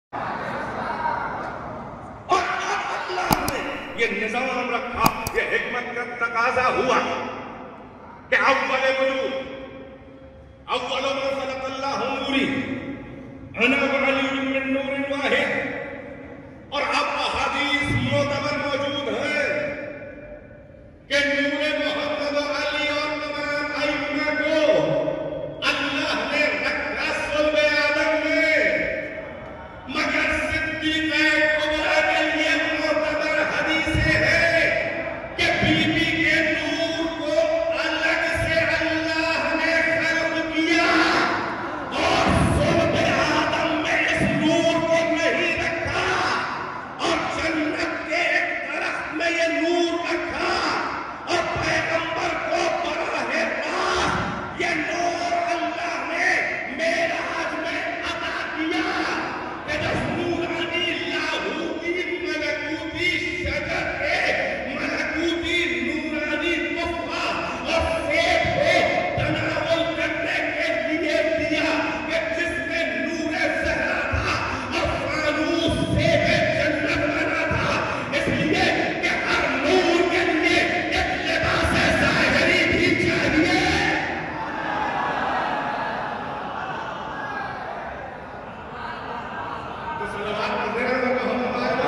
اور اب اللہ نے یہ نظام رکھا، یہ حکمت کا تقاضا ہوا کہ اول وجود، اول ما خلق اللہ نوری، انا وعلی من نور واحد. اور اب احادیث معتبر موجود ہے کہ نور محمد و علی اور تمام ائمہ کو اللہ نے رکھا صلب آدم میں، مگر صدیق کبریٰ کے لیے معتبر حدیثیں ہیں کہ بی بی کے نور کو الگ سے اللہ نے خلق کیا اور صلب آدم میں اس نور کو نہیں رکھا، اور جنت کے ایک درخت میں یہ نور رکھا، اور پیغمبر کو براہ راست یہ نور اللہ نے معراج میں عطا کیا کہ جس نورانی لاہوتی ملکوتی شجر کے ملکوتی نورانی تحفہ اور سیب کو تناول کرنے کے لیے دیا کہ جس میں نور زہرا تھا اور فانوس سیب جنت بنا تھا، اس لیے کہ ہر نور کے لیے ایک لباس ظاہری بھی چاہیے. تو صلوات پڑھتے رہے گا ہم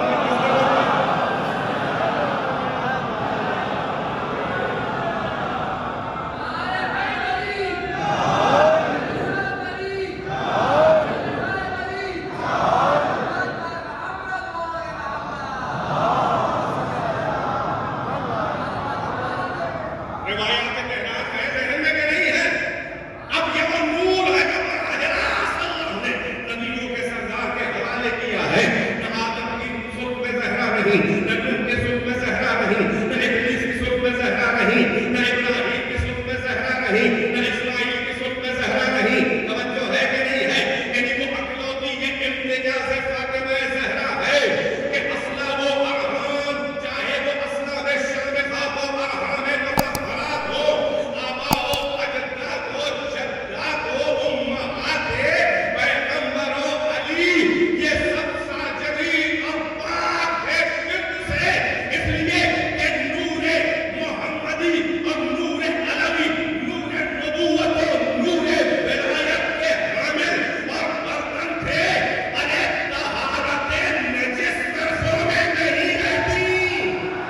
روایات کہنات ہے ذہن میں کہ نہیں ہے. اب یہ وہ نور ہے جو براہ راست اللہ نے نبیوں کے سردار کے حوالے کیا ہے. نہ آدم کی صلب زہرا نہیں، نہ نوح کے صلب زہرا نہیں، نہ ابلیس کی صلب زہرا نہیں، نہ ابراہیم کی صلب زہرا نہیں، نہ اسماعیل کی صلب زہرا نہیں. توجہ ہے کہ نہیں ہے؟ یعنی وہ اکلوتی یہ امتیاز فاطمہ زہرا ہے کہ اصلا وہ ارحام، چاہے وہ اصلا بے شرمخا ہو، ارحام مطہرات ہو، آبا ہو، اجداد ہو، جدات ہو، امہات پیغمبر ہو، علی، یہ سب ساجدین اور پاک ہے شرک سے. اس لیے کہ نور محمدی اور نور علوی، نور نبوت اور نور ولایت کے حامل اور برتن تھے. ارے طہارت نجس درسوں میں نہیں رہتی،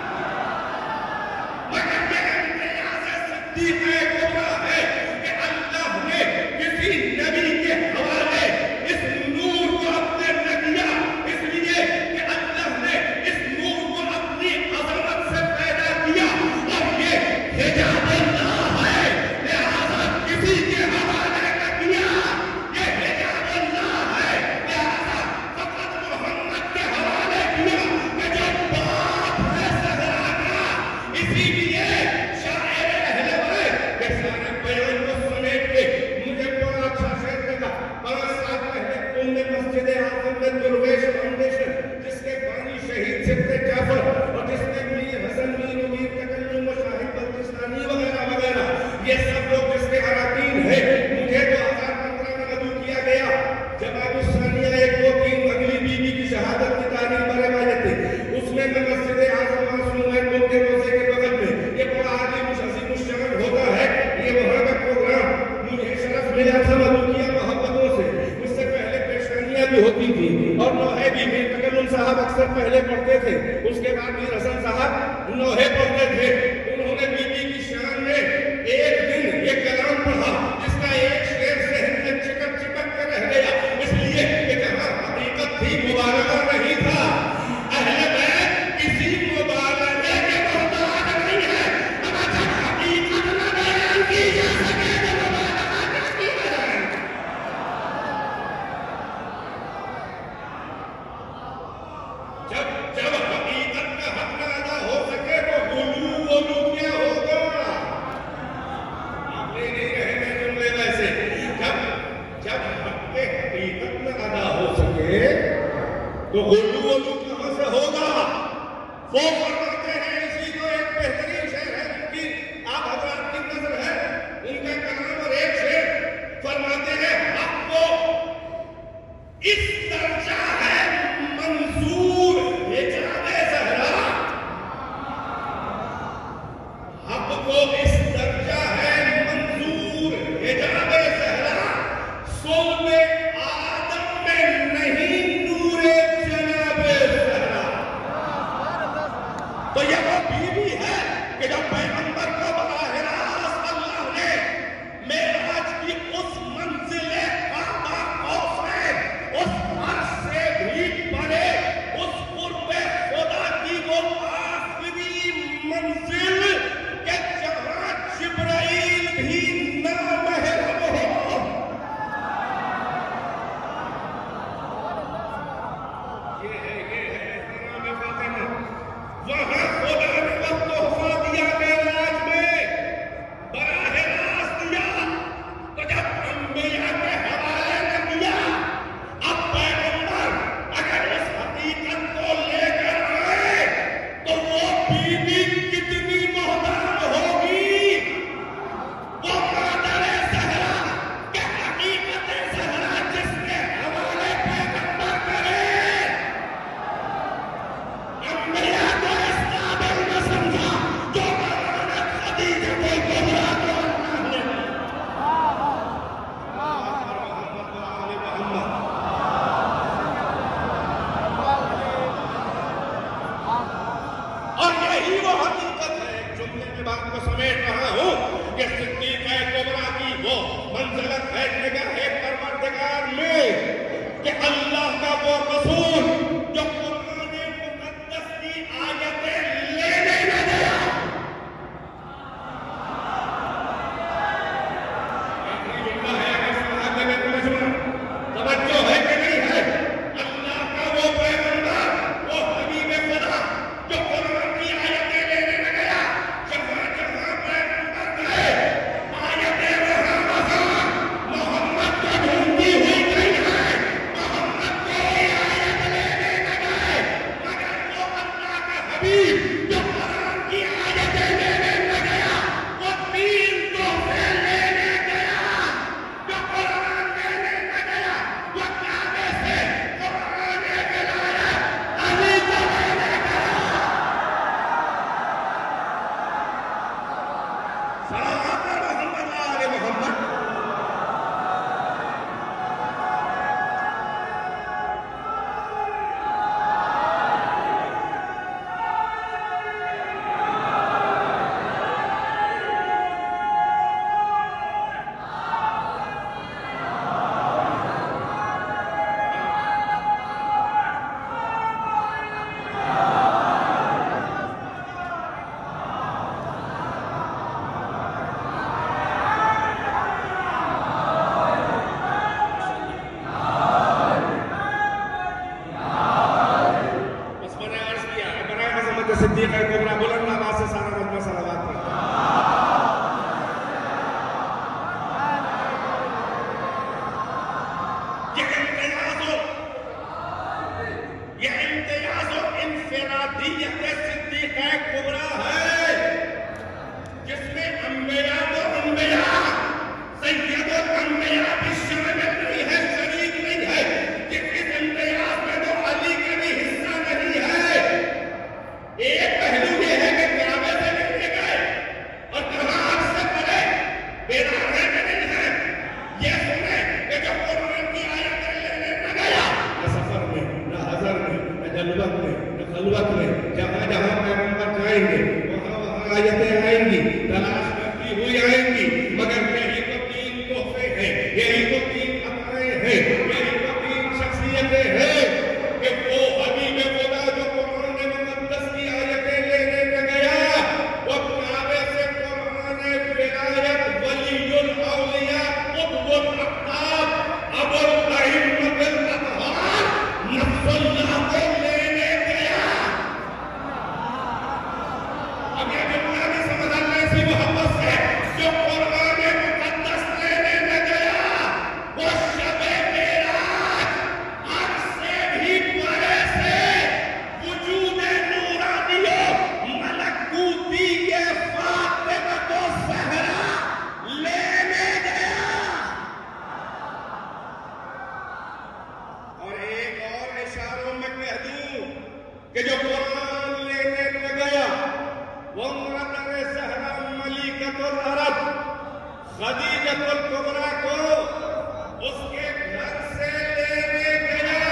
مگر یہ امتیاز صدیق کبریٰ ہے کہ اللہ نے کسی نبی کے حوالے اس نور کو اپنے نہ کیا، اس لیے کہ اللہ نے اس نور کو اپنی عظمت سے پیدا کیا اور یہ حجاب اللہ ہے، لہذا کسی کے حوالے نہ کیا. یہ حجاب اللہ ہے، لہذا فقط محمد کے حوالے کیا کہ جو باپ ہے زہرا کا. اسی لیے شاعر اہل بیت کے سارے بیان کو سمیٹ کے مجھے بڑا اچھا شعر لگا. 5 سال پہلے تم نے مسجد اعظم میں درویش فاؤنڈیشن جس کے بانی شہید سبت جعفر اور جس میں میر حسن، میر و میر تکلم و شاہد بلتستانی وغیرہ وغیرہ یہ سب لوگ جس کے اراکین ہیں، مجھے 2015 میں مدعو کیا گیا. جماعت الثانیہ 1 2 3 اگلی بی بی کی شہادت کی تاریخ پر روایت ہے. اس میں مسجد اعظم معصوم ہے ان کے روزے کے بغل میں یہ بڑا عظیم الشان ہوتا ہے. یہ وہاں کا پروگرام مجھے شرف ملا تھا، مدعو کیا محبتوں سے. اس سے پہلے پیشانیاں بھی ہوتی تھی اور نوحے بھی. میر تکلم صاحب اکثر پہلے پڑھتے تھے، اس کے بعد میر حسن صاحب نوحے پڑھتے تھے. انہوں نے بی بی کی شان میں ایک دن یہ کلام پڑھا جس کا ایک شعر ذہن میں چپک کر رہ گیا، اس لیے کہ جہاں حقیقت تھی مبالغہ نہیں تھا. اہل بیت کسی مبالغے کے محتاج نہیں ہے، اگر جب حقیقت نہ بیان کی جا سکے تو مبالغہ کیا کی جائے. جب حقیقت کا حق نہ ادا ہو سکے تو غلو کیا ہوگا. آپ لے نہیں رہے ہیں جملے ویسے. جب حق کے حقیقت نہ ادا ہو سکے تو غلو کہاں سے ہوگا. وہ فرماتے ہیں، اسی کو ایک بہترین شعر ہے ان کی، آپ حضرات کی نظر ہے ان کا کلام اور ایک شعر فرماتے ہیں حق کو اس درجہ ہے خدیجۃ الکبریٰ کو اس کے گھر سے لینے گیا.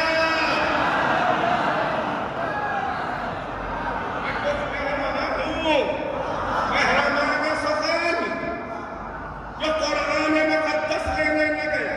میں کچھ کہہ رہا ہوں، مہربان سخن جو قرآن مقدس لینے نہ گیا.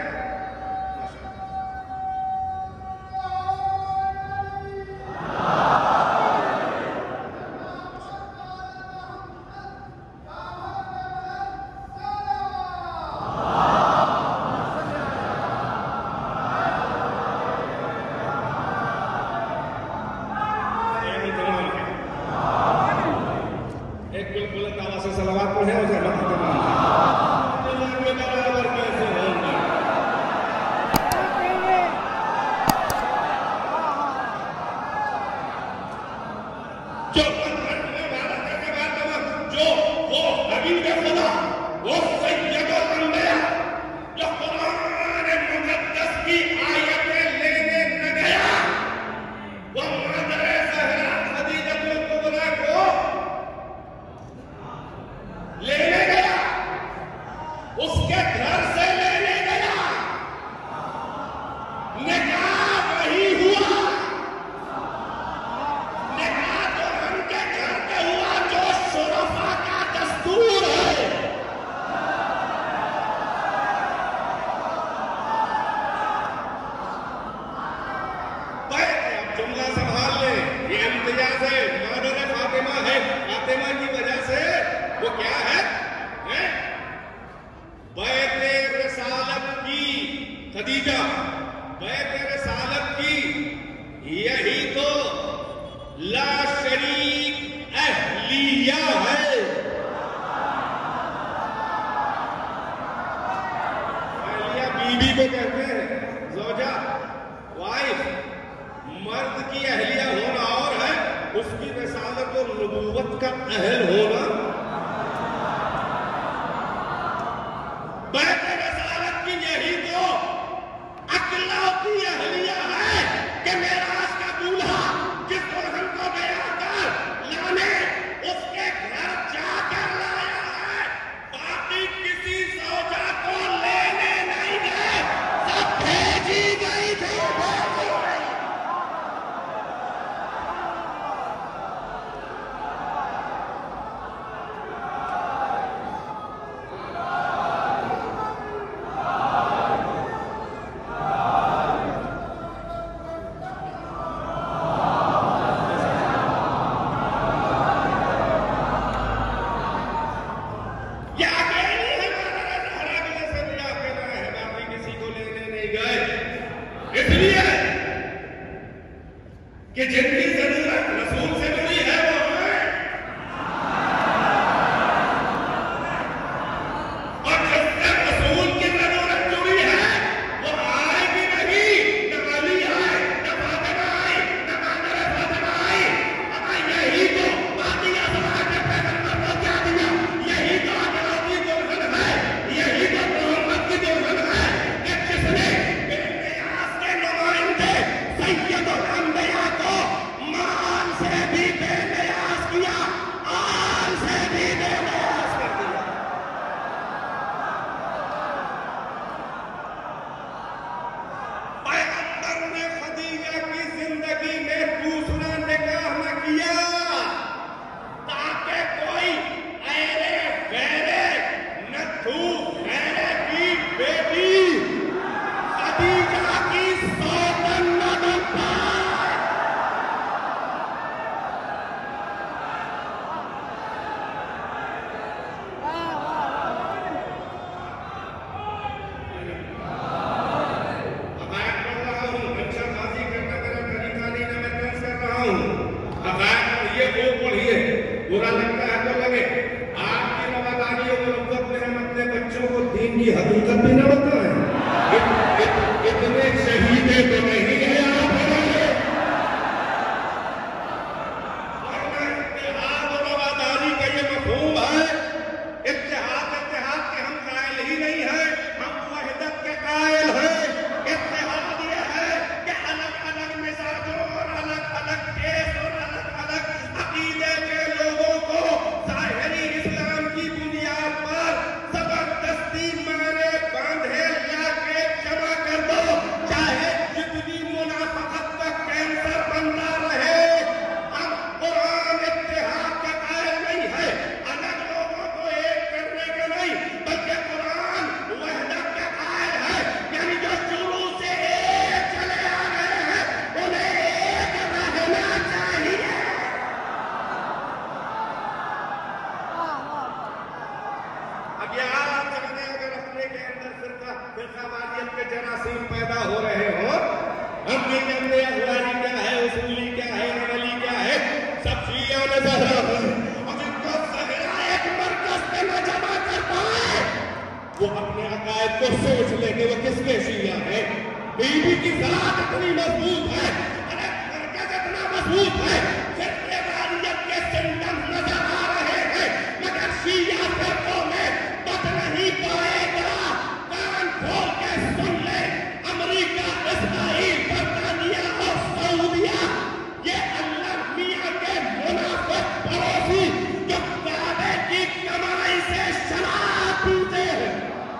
اندر فرقہ واریت کے جراثیم پیدا ہو رہے ہو. ہم نہیں جانتے اخباری کیا ہے, اصولی کیا ہے, عملی کیا ہے, سب شیعہ میں زہرا ہے. اب ان کو زہرا ایک مرکز پہ نہ جمع کر پائے, وہ اپنے عقائد کو سوچ لیں کہ وہ کس کے شیعہ ہیں. بی بی کی ذات اتنی مضبوط ہے, ارے مرکز اتنا مضبوط ہے, فرقہ واریت کے سمٹمز نظر آ رہے ہیں, مگر شیعہ فرقوں میں بد نہیں پائے گا. کان کھول کے سن لیں, امریکہ, اسرائیل, برطانیہ اور سعودیہ, یہ اللہ میاں کے منافق پڑوسی جو کعبے کی کمائی سے شراب پیتے ہیں.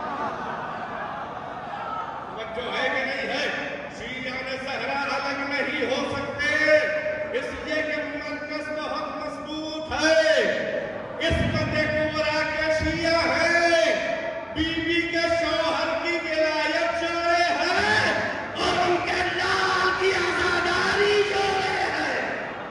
جو ہے کہ نہیں ہے, شیعہ زہرا الگ نہیں ہو سکتے, اس لیے کہ مرکز بہت مضبوط ہے. عصمت کبریٰ کے شیعہ ہیں, بی بی کے شوہر کی ولایت جوڑے ہیں, اور ان کے لال کی عزاداری جوڑے ہیں.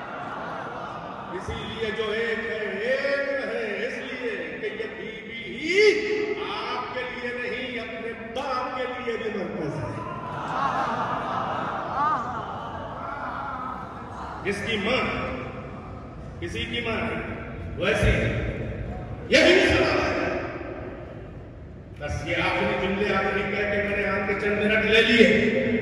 اسی لیے جو ایک ہے ایک ہے, اس لیے کہ یہ بی بی ہی آپ کے لیے نہیں, اپنے باپ کے لیے بھی مرکز ہے. جس کی ماں کسی کی ماں ہے ویسی یہی سوال ہے. بس یہ آخری جملے آخری کہہ کے میں نے آپ کے چند منٹ لے لیے.